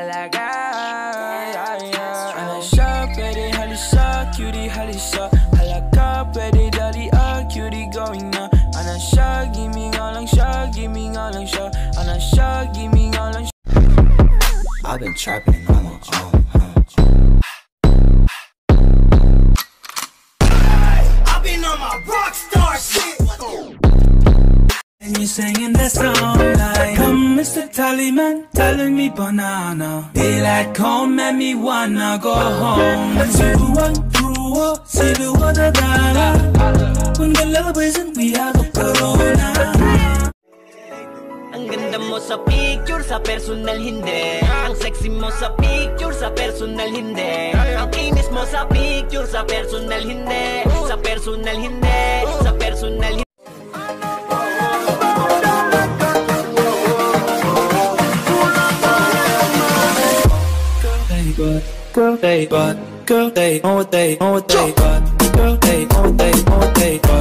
alaga. Ana sha peri halisa, cutie halisa. Halaka peri dali cutie going na. Ana sha gimme galang sha, gimme galang sha. Ana sha gimme galang. I've been trapping on my own. I've been on my rockstar shit. And you singing that song like, come Mr. Tallyman, telling me banana. Daylight come and me wanna go home. See the one through, see the water dollar. When the love isn't, we have a corona. Ang ganda mo sa picture, sa personal hindi. Ang sexy mo sa picture, sa personal hindi. Ang kinis mo sa picture, sa personal hindi. Sa personal hindi, sa personal hindi. Girl, they know what they got. Girl, they know what they got.